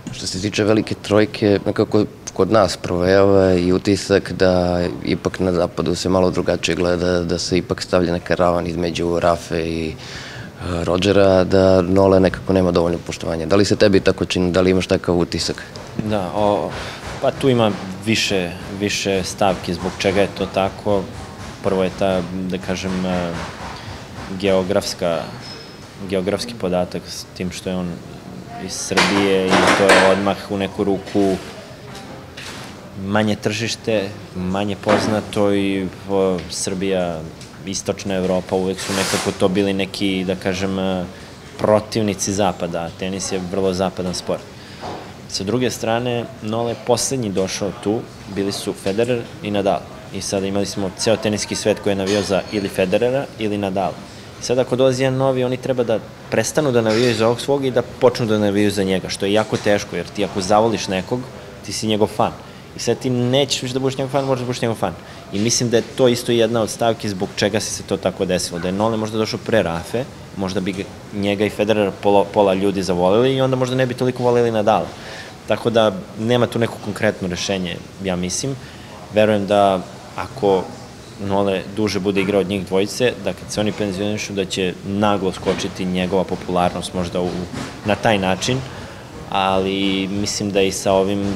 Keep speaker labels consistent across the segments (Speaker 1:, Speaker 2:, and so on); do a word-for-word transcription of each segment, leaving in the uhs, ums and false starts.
Speaker 1: Što se tiče velike trojke, nekako kod nas provejava i utisak da ipak na zapadu se malo drugačije gleda, da se ipak stavlja neka ravan između Rafe i Rodgera, da Nole nekako nema dovoljno poštovanja. Da li se tebi tako čini, da li imaš takav utisak?
Speaker 2: Da, pa tu ima više, više stavki zbog čega je to tako. Prvo je ta, da kažem, geografska, geografski podatak s tim što je on iz Srbije i to je odmah u neku ruku manje tržište, manje poznato i Srbija, istočna Evropa, uvek su nekako to bili neki, da kažem, protivnici zapada. Tenis je vrlo zapadan sport. Sa druge strane, Nole je poslednji došao tu, bili su Federer i Nadal. I sada imali smo ceo teniski svet koji je navio za ili Federera ili Nadal. I sada ako dolazi jedan novi, oni treba da prestanu da navijaju za ovog svog i da počnu da navijaju za njega, što je jako teško, jer ti ako zavoliš nekog, ti si njegov fan. I sad ti nećeš više da budeš njegov fan, možeš da budeš njegov fan. I mislim da je to isto jedna od stavki zbog čega se to tako desilo. Da je Nole možda došao pre Rafe, možda bi njega i Federera pola ljudi zavolili i onda možda ne bi toliko volili Nadala. Tako da nema tu neko konkretno rešenje, ja mislim. Verujem da ako Nole duže bude igrao od njih dvojice, da kad se oni penzionišu da će naglo skočiti njegova popularnost možda na taj način, ali mislim da i sa ovim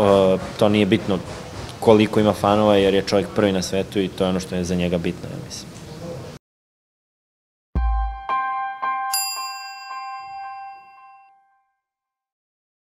Speaker 2: to nije bitno koliko ima fanova, jer je čovjek prvi na svetu i to je ono što je za njega bitno, ja mislim.